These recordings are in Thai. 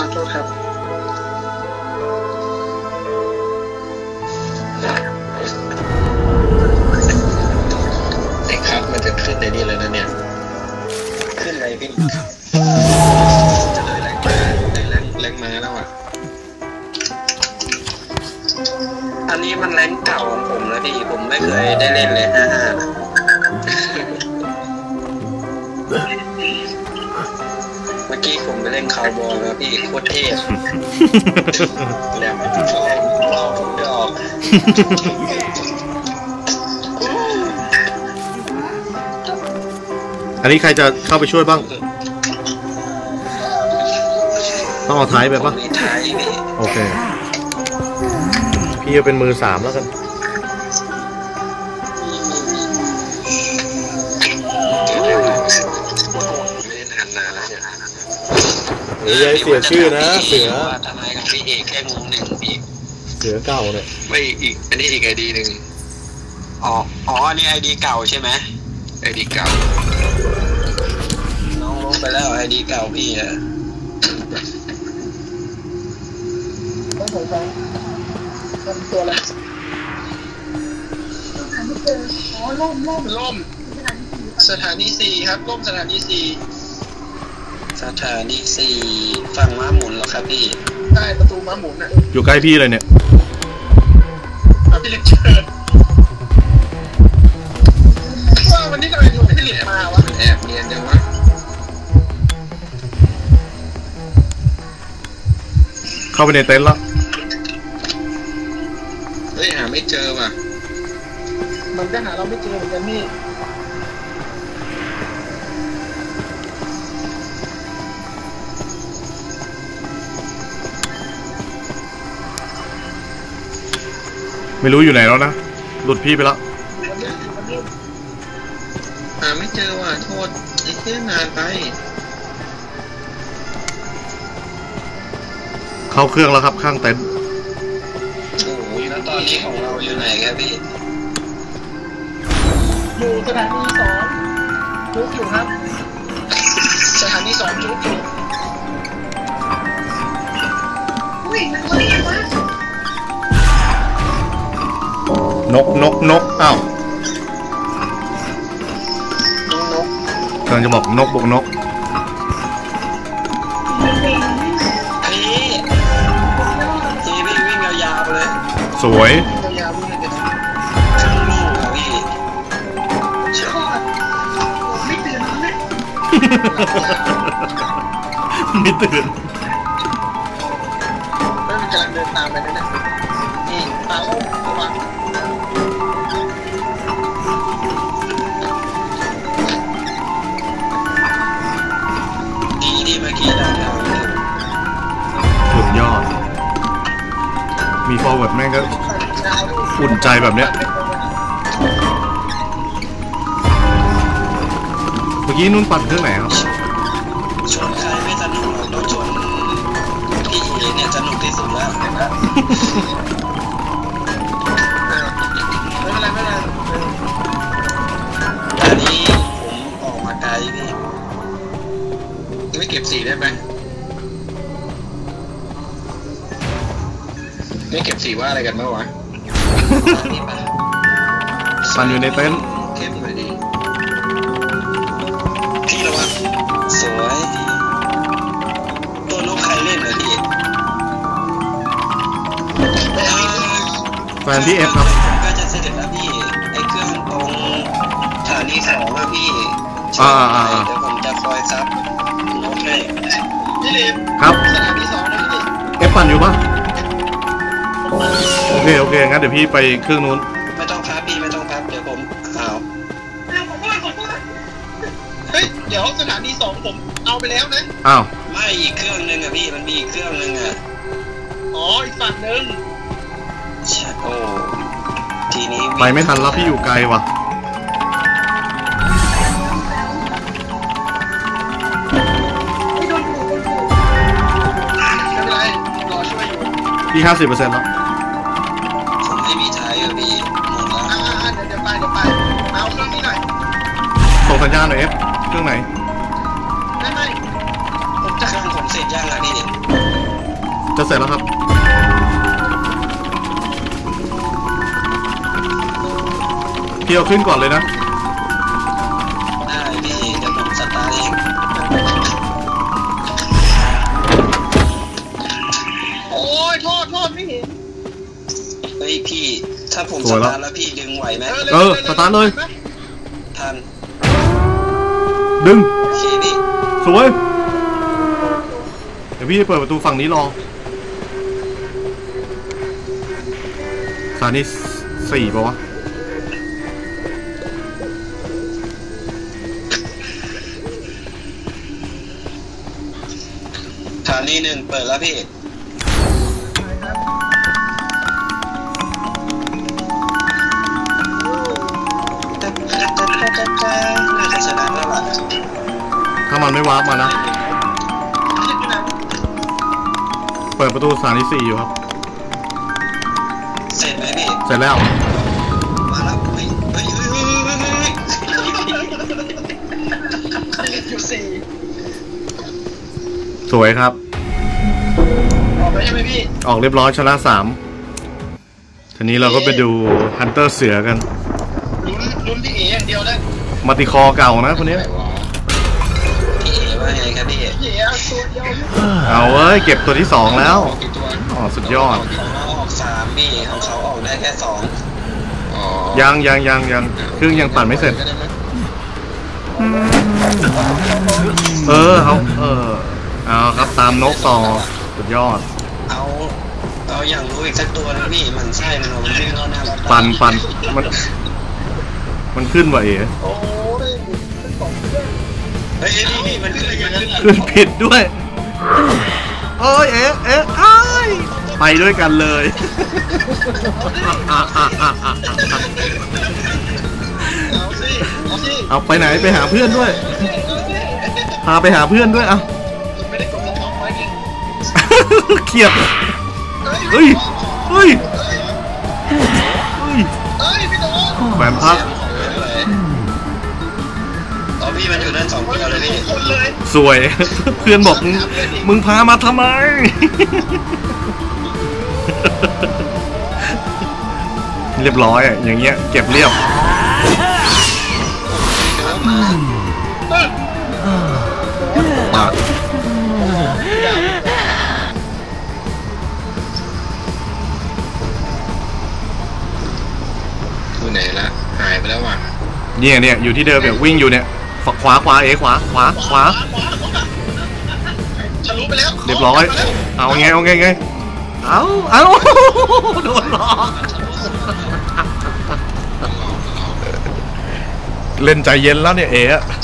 โทษครับไอ้ครับมันจะขึ้นในนี่เลยนะเนี่ยขึ้นอะไรพี่จะเลยแรงมาแรงมาแล้วอ่ะอันนี้มันแรงเก่าของผมแล้วพี่ผมไม่เคยได้เล่นเลย55เมื่อกี้ผมไปเล่นคาวบอยแล้วพี่โคตรเท่แล้วเราดอกอันนี้ใครจะเข้าไปช่วยบ้างต้องเอาท้ายไปปะโอเคพี่จะเป็นมือ3แล้วกันเฮ้ยเสียชื่อนะเสือทำไมกับพี่เอกแค่งงหนึ่งพี่เสือเก่าเนี่ยไม่อีกอันนี้อีกไอดีหนึ่งอ๋ออันนี้ไอดีเก่าใช่ไหมไอดีเก่าน้องลงไปแล้วไอดีเก่าพี่อะต้องสงสัยตัวอะไรอ๋อล่มสถานี4ครับล่มสถานี4สถานี4ฝั่งม้าหมุนเหรอครับพี่ใช่ประตูม้าหมุนน่ะอยู่ใกล้พี่เลยเนี่ยพี่เล็กเชิญว่าวันนี้ทำไมอยู่พี่เล็กมาวะแอบเรียนยังวะเข้าไปในเต็นท์แล้วเฮ้ยหาไม่เจอว่ะมันก็หาเราไม่เจอเหมือนกันนี่ไม่รู้อยู่ไหนแล้วนะหลุดพี่ไปแล้วหาไม่เจอว่ะโทษไอ้เที่ยนานไปเข้าเครื่องแล้วครับข้างเต็นท์โอ้ยแล้วตอนนี้ของเราอยู่ไหนครับพี่อยู่สถานี2จุ๊บอยู่ครับสถานี2จุ๊บอยู่อุ้ยมันอะไรวะนกอ้าวกำลังจะบอกนกบวกนกพี่วิ่งยาวๆเลยสวยยาวๆวิ่งเลยครึ่งลูกอะพี่ชอบไม่ตื่นเลยไม่ตื่นแล้วมันกำลังเดินตามไปนั่นนะนี่ตาโล่งระวังดีเมื่อกี้เราสุดยอดมีฟอร์เวิร์ดแม่งก็อุ่นใจแบบเนี้ยเมื่อกี้นุ่นปั่นเครื่องไหนครับชนใครไม่สนุกหรอกต้องชนพี่เอเนี่ยสนุกที่สุดแล้วนะไม่เป็นไรอันนี้ผมออกมาไกลพี่ไม่เก็บสีได้ไหมไม่เก็บสีว่าอะไรกันบ้างวะปั่นอยู่ในเต็นท์เข้มเลยดีพี่ระวังสวยตัวนกใครเล่นเหรอพี่แฟนพี่เอฟครับก็จะเสร็จแล้วพี่ไอ้เครื่องตรงสถานี2อะพี่เดี๋ยวผมจะคอยซับนกให้พี่ลิฟครับสถานี2นะพี่เอฟปั่นอยู่ปะโอเคงั้นเดี๋ยวพี่ไปเครื่องนู้นไม่ต้องพับพี่ไม่ต้องพับเดี๋ยวผมเฮ้ยเดี๋ยวสถานี2ผมเอาไปแล้วนะอ้าวไม่อีกเครื่องนึงอะพี่มันมีอีกเครื่องนึงอะอ๋ออีกฝั่งนึงโอ้ทีนี้ไปไม่ทันแล้วพี่อยู่ไกลว่ะไม่เป็นไรรอช่วยอยู่พี่50%แล้วผมไม่มีใช้อะพี่หมดแล้วเดี๋ยวไปเอาเครื่องนี้หน่อยส่งสัญญาณหน่อยเอฟเครื่องไหนไม่ผมจะเครื่องผมเสร็จยังอะพี่จะเสร็จแล้วครับพี่เอาขึ้นก่อนเลยนะได้พี่เดี๋ยวผมสตาร์ทเองโอ้ยโทษไม่เห็นเฮ้ยพี่ถ้าผมสตาร์ทแล้วพี่ดึงไหวไหมสตาร์ทเลยทันดึงพี่สวยเดี๋ยวพี่เปิดประตูฝั่งนี้รอสถานี4ป่าวะสถานี1เปิดแล้วพี่น่าจะชนะแล้วล่ะถ้ามันไม่วาร์ปมานะเปิดประตูสถานี4อยู่ครับเสร็จไหมพี่เสร็จแล้วมาแล้วเฮ้ยสวยครับออกไปใช่ไหมพี่ออกเรียบร้อยชนะ3ทีนี้เราก็ไปดูฮันเตอร์เสือกันลุ้นพี่เอ๋อย่างเดียวเลยมัติคอเก่านะคนนี้พี่เอ๋ว่าไงครับพี่เอ๋ตัวเดียวเอาเว้ยเก็บตัวที่2แล้วสุดยอดของเราออก3พี่ของเขาออกได้แค่2 ยังเครื่องยังปั่นไม่เสร็จเอาครับตามนกต่อสุดยอดเอาอย่างรู้อีกสักตัวนึงพี่มันใช่มันวิ่งเข้าหน้าปั่นมันขึ้นว่ะเอ๋เฮ้ยพี่มันขึ้นอย่างนั้นขึ้นผิดด้วยโอ้ยเอ๋ไปด้วยกันเลยเอาไปไหนไปหาเพื่อนด้วยพาไปหาเพื่อนด้วยอ่ะเขียบเฮ้ยแหวนพักพี่มันอยู่ด้าน2ตัวเลยพี่สวยเพื่อนบอกมึงพามาทำไมเรียบร้อยอย่างเงี้ยเก็บเรียบอยู่ไหนละหายไปแล้วว่ะเนี่ยอยู่ที่เดิมเนี่ยวิ่งอยู่เนี่ยขวาขวาทะลุไปแล้วเรียบร้อยเอาไงเอาโดนหลอกเล่นใจเย็นแล้วเนี่ยเอ๋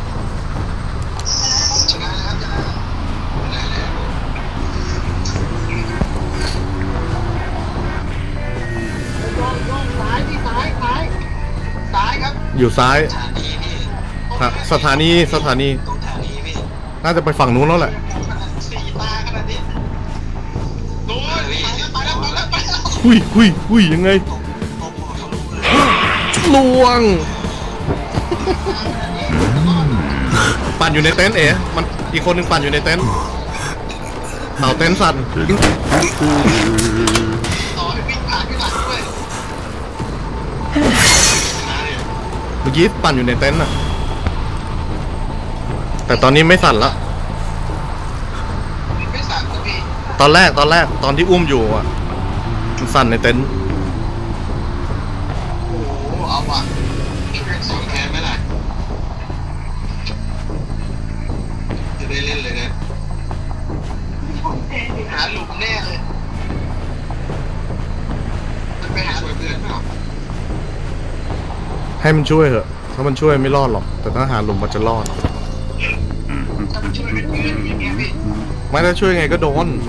อยู่ซ้ายสถานีน่าจะไปฝั่งนู้นแล้วแหละหุยยังไงลวงปั่นอยู่ในเต็นท์เอ๋มันอีกคนนึงปั่นอยู่ในเต็นท์เต่าเต็นท์สั่นเมื่อกี้ปั่นอยู่ในเต็นท์อะแต่ตอนนี้ไม่สั่นละตอนแรกตอนที่อุ้มอยู่อ่ะมันสั่นในเต็นท์โอ้เอาว่ะมีแค่2แคนไหมล่ะจะได้เล่นเลยนะหาหลุมแน่เลยจะไปหาช่วยเพื่อนเปล่าให้มันช่วยเถอะถ้ามันช่วยไม่รอดหรอกแต่ถ้าหาหลุมมันจะรอดไม่ถ้าช่วยไงก็โดน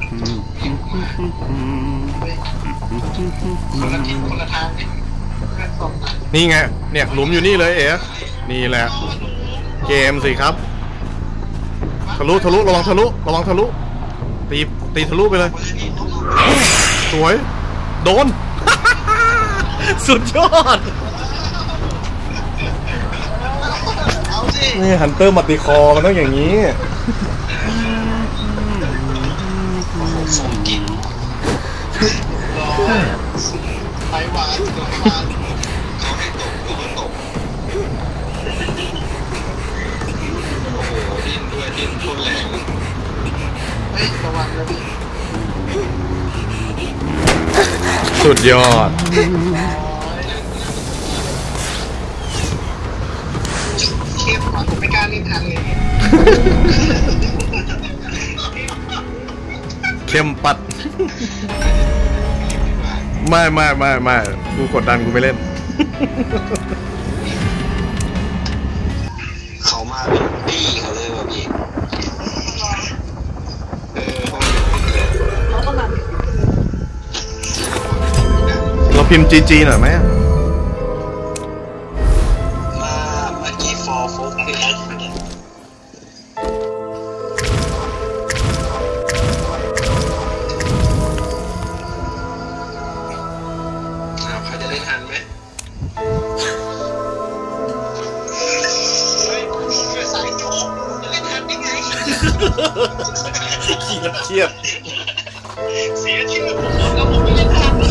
นี่ไงเนี่ยหลุมอยู่นี่เลยเอ๋นี่แหละเกมสิครับทะลุระวังทะลุตีทะลุไปเลยสวยโดน สุดยอดนี่ฮันเตอร์มัตติคอมันต้องอย่างนี้ส่งกินสุดยอดเชฟผมไม่กล้าเล่นทันเลยเข้มปัดไม่กูกดดันกูไม่เล่นเขามาเป็นปี้เขาเลยว่ะพี่เราพิมพ์ GG หน่อยไหมมาเมื่อกี้ for folk คือเขาจะได้ทันไหมสายโจ๊กจะเล่นทันได้ไงเครียดเสียชื่อผมแล้วผมไม่เล่นทัน